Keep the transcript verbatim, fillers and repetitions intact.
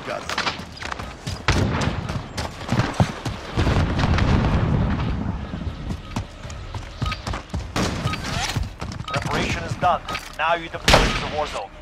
gas. Preparation is done. Now you deploy to the war zone.